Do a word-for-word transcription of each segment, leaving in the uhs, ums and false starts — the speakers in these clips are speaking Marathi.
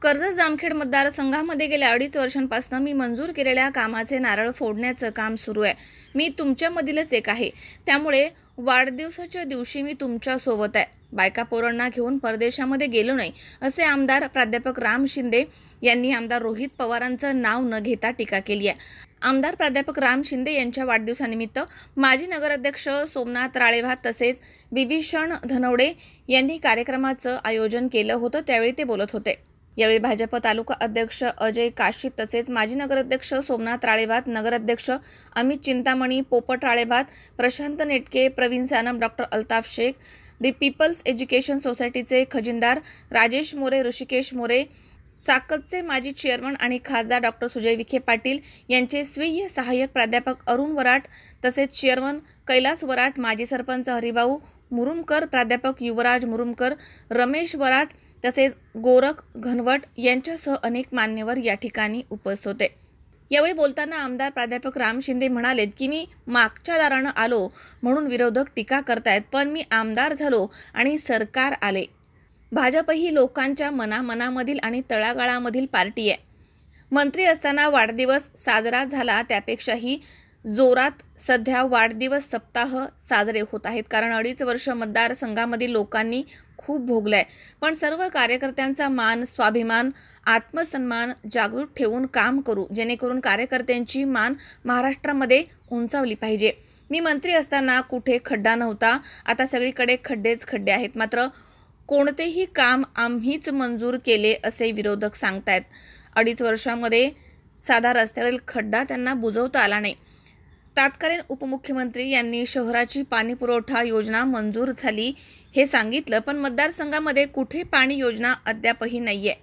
कर्जत जामखेड मतदारसंघामध्ये गेल्या अडीच वर्षांपासून मी मंजूर केलेल्या कामाचे नारळ फोडण्याचं काम सुरू आहे। मी तुमच्यामधीलच एक आहे, त्यामुळे वाढदिवसाच्या दिवशी मी तुमच्या सोबत आहे। बायका पोरांना घेऊन परदेशामध्ये गेलो नाही, असे आमदार प्राध्यापक राम शिंदे यांनी आमदार रोहित पवारांचं नाव न घेता टीका केली आहे। आमदार प्राध्यापक राम शिंदे यांच्या वाढदिवसानिमित्त माजी नगराध्यक्ष सोमनाथ राळेभात तसेच बिभीषण धनवडे यांनी कार्यक्रमाचं आयोजन केलं होतं, त्यावेळी ते बोलत होते। यावेळी भाजप तालुका अध्यक्ष अजय काशीत तसेच माजी नगराध्यक्ष सोमनाथ राळेभात, नगराध्यक्ष Amit Chintamani, Popat Ralebhat, Prashant Netke, Pravin Sanam, doctor Altaf Shaikh, the people's education सोसायटीचे खजिनदार राजेश मोरे, ऋषिकेश मोरे, साकतचे माजी चेअरमन आणि खासदार डॉक्टर सुजय विखे पाटील यांचे स्वीय सहाय्यक प्राध्यापक अरुण वराट तसेच चेअरमन कैलास वराट, माजी सरपंच हरिभाऊ मुरुमकर, प्राध्यापक युवराज मुरुमकर, रमेश वराट तसेच गोरख घनवट यांच्यासह अनेक मान्यवर या ठिकाणी उपस्थित होते। यावेळी बोलताना आमदार प्राध्यापक राम शिंदे म्हणाले की मी मागच्या दारानं आलो म्हणून विरोधक टीका करतायत, पण मी आमदार झालो आणि सरकार आले। भाजप ही लोकांच्या मनामनामधील आणि तळागाळामधील पार्टी आहे। मंत्री असताना वाढदिवस साजरा झाला त्यापेक्षाही जोरात सध्या वाढदिवस सप्ताह साजरे होत आहेत, कारण अडीच वर्ष मतदारसंघामधील लोकांनी खूप भोगलाय, पण सर्व कार्यकर्त्यांचा मान, स्वाभिमान, आत्मसन्मान जागृत ठेवून काम करू, जेणेकरून कार्यकर्त्यांची मान महाराष्ट्रामध्ये उंचावली पाहिजे। मी मंत्री असताना कुठे खड्डा नव्हता, आता सगळीकडे खड्डेच खड्डे आहेत, मात्र कोणतेही काम आम्हीच मंजूर केले असे विरोधक सांगतायत। अडीच वर्षामध्ये साधा रस्त्यावरील खड्डा त्यांना बुजवता आला नाही। तत्कालीन उपमुख्यमंत्री यांनी शहराची पाणी पुरवठा योजना मंजूर झाली हे सांगितलं, पण मतदारसंघामध्ये कुठे पाणी योजना अद्यापही नाहीये।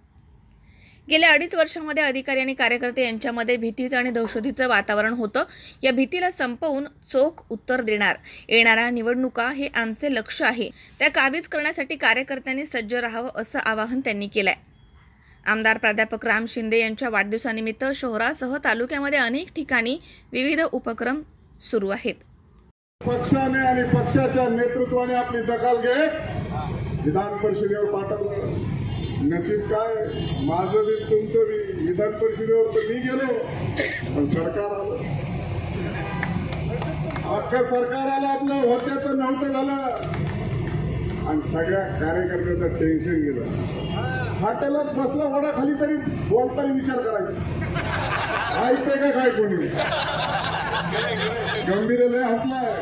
गेल्या अडीच वर्षांमध्ये अधिकारी आणि कार्यकर्ते यांच्यामध्ये भीतीचं आणि दहशतीचं वातावरण होतं। या भीतीला संपवून चोख उत्तर देणार येणाऱ्या निवडणुका हे आमचे लक्ष आहे, त्या काबीज करण्यासाठी कार्यकर्त्यांनी सज्ज राहावं असं आवाहन त्यांनी केलंय। आमदार प्राध्यापक राम शिंदे यांच्या वाढदिवसानिमित्त शहरासह तालुक्यामध्ये अनेक ठिकाणी विविध उपक्रम सुरू आहेत। पक्षाने आणि पक्षाच्या नेतृत्वाने आपली दखल घेत विधान परिषदेवर पाठवलं। नशीब काय, माझं बी तुमचं बी विधान परिषदेवर तर मी गेलो, पण सरकार आलं, अख्खं सरकार आलं, आपलं होत्याचं नव्हतं झालं आणि सगळ्या कार्यकर्त्याचं टेन्शन गेलं। हॉटेलात बसला वडा खाली तरी बोलताना विचार करायचा, ऐकते का काय कोणी, गंभीर लय हसलाय,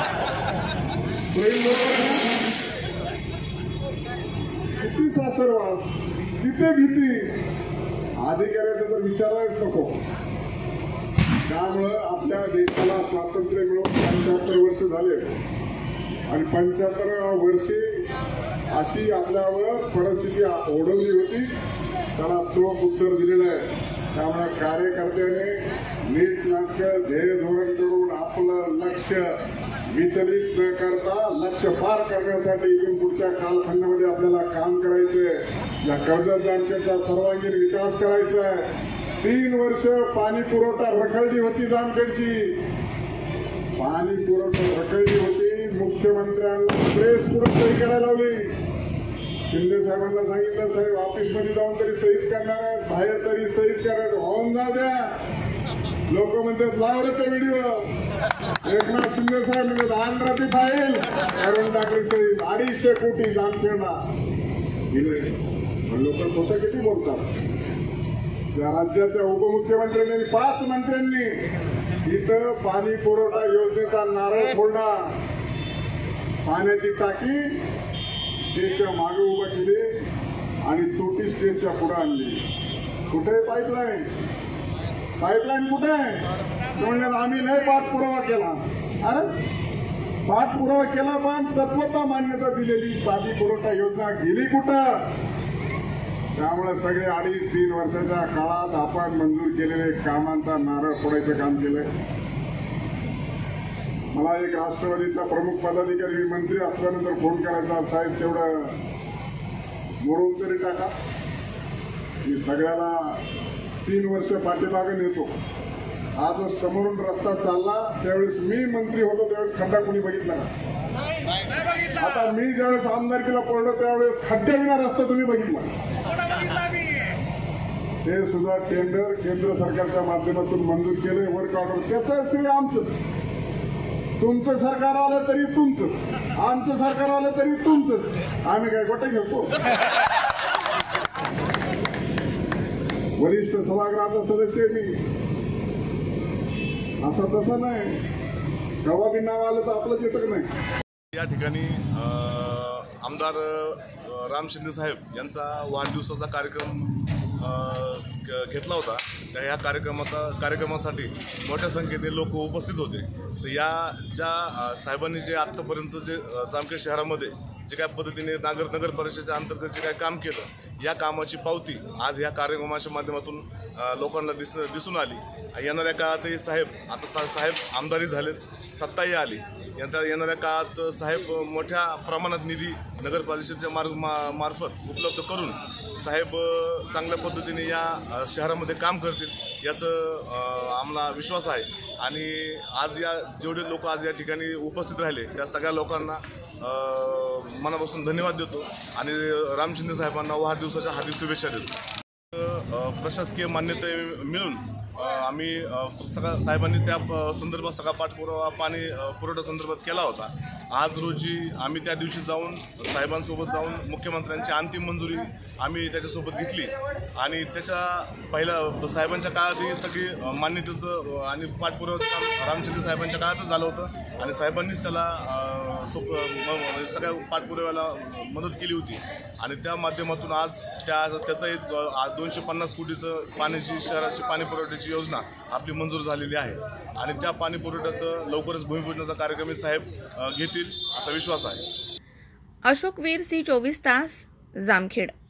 किती सासरवास, किती भीती, अधिकाऱ्याचा तर विचारायच नको। त्यामुळं आपल्या देशाला स्वातंत्र्य मिळून पंच्याहत्तर वर्ष झाले आणि पंच्याहत्तराव्या वर्षी अशी आपल्यावर परिस्थिती ओढवली होती, त्याला चोख उत्तर दिलेलं आहे। त्यामुळे कार्यकर्त्याने नीट नाटक ध्येय धोरण करून आपलं लक्ष विचलित न करता लक्ष पार करण्यासाठी इथून पुढच्या कालखंडामध्ये आपल्याला काम करायचंय। या कर्जत जामखेडचा सर्वांगीण विकास करायचा आहे। तीन वर्ष पाणी पुरवठा रखडली होती, जामखेडची पाणी पुरवठा रखडली होती, मुख्यमंत्र्यांना प्रेस पुढे सही करायला लावली। शिंदे साहेबांना सांगितलं, साहेब ऑफिसमध्ये जाऊन तरी सहीत करणार आहेत, बाहेर तरी सहीत करणार, होऊन जाऊ द्या। लोक म्हणतात लाव रे ते व्हिडिओ, एकनाथ शिंदे साहेब म्हणतात आंध्राची फाईल करून टाकली सही, अडीचशे कोटी जामखेडला दिले। लोक खोटं किती बोलतात। या राज्याच्या उपमुख्यमंत्र्यांनी पाच मंत्र्यांनी इथं पाणी पुरवठा योजनेचा नारळ फोडला, पाण्याची टाकी स्टेजच्या मागे उभं केली आणि तोटी स्टेजच्या पुढे आणली। कुठे पाईपलाईन, पाईपलाईन कुठे आहे म्हणण्यात आम्ही लय पाठपुरावा केला। अरे पाठपुरावा केला, पण तत्वता मान्यता दिलेली पाणी पुरवठा योजना गेली कुठं? त्यामुळे सगळे अडीच तीन वर्षाच्या काळात आपण मंजूर केलेले कामांचा नारळ फोडायचं काम केलंय। मला एक राष्ट्रवादीचा प्रमुख पदाधिकारी मंत्री असल्यानंतर फोन करायचा, साहेब तेवढं मोडून तरी टाका। मी सगळ्याला तीन वर्ष पाठीमागे नेतो। हा जो समोरून रस्ता चालला त्यावेळेस मी मंत्री होतो, त्यावेळेस खड्डा कोणी बघितला का? आता मी ज्यावेळेस आमदारकीला पडलो त्यावेळेस खड्ड्याविना रस्ता तुम्ही बघितला। ते सुद्धा टेंडर केंद्र सरकारच्या माध्यमातून मंजूर केले, वर्क ऑर्डर, त्याचं श्रेय आमचंच. तुमचं सरकार आलं तरी तुमचंच, आमचं सरकार आलं तरी तुमचंच. आम्ही काय गोटे घेतो. वरिष्ठ सभागृहाचा सदस्य मी, असं तसं नाही. केव्हा बी नाव आलं तर आपलंच येतं का नाही. या ठिकाणी आमदार राम शिंदे साहेब यांचा वाढदिवसाचा कार्यक्रम घेतला होता. त्या या कार्यक्रमाचा कार्यक्रमासाठी मोठ्या संख्येने लोक उपस्थित होते. तर या ज्या साहेबांनी जे आत्तापर्यंत जे जामखेड शहरामध्ये जे काय पद्धतीने नागर नगर परिषदेच्या अंतर्गत जे काय काम केलं, या कामाची पावती आज या कार्यक्रमाच्या माध्यमातून लोकांना दिस दिसून आली. येणाऱ्या काळातही साहेब आता सा साहेब आमदारी झालेत, सत्ताही आली. यांच्या येणाऱ्या काळात साहेब मोठ्या प्रमाणात निधी नगरपालिकेच्या मार्ग मा मार्फत उपलब्ध करून साहेब चांगल्या पद्धतीने या शहरामध्ये काम करतील याचं आम्हाला विश्वास आहे. आणि आज या जेवढे लोक आज या ठिकाणी उपस्थित राहिले त्या सगळ्या लोकांना मनापासून धन्यवाद देतो आणि राम शिंदे साहेबांना वाढदिवसाच्या हार्दिक शुभेच्छा देतो. प्रशासकीय मान्यता मिळून आम्ही सगळ्या साहेबांनी त्या संदर्भात सगळा पाठपुरावा पाणी पुरवठा संदर्भात केला होता. आज रोजी आम्ही त्या दिवशी जाऊन साहेबांसोबत जाऊन मुख्यमंत्र्यांची अंतिम मंजुरी आम्ही त्याच्यासोबत घेतली आणि त्याच्या पहिल्या साहेबांच्या काळातही सगळी मान्यतेचं आणि पाठपुरावा काम रामचंद्र साहेबांच्या काळातच झालं होतं आणि साहेबांनीच त्याला सोप सगळ्या पाठपुराव्याला मदत केली होती. आणि त्या माध्यमातून आज त्या त्याचं एक दोनशे पन्नास कोटीचं पाण्याची शहराची पाणी पुरवठ्याची योजना आपली मंजूर झालेली आहे आणि त्या पाणी पुरवठ्याचं लवकरच भूमिपूजनाचा कार्यक्रम साहेब घेतील असा विश्वास आहे. अशोक वीर, सी चोवीस तास, जामखेड.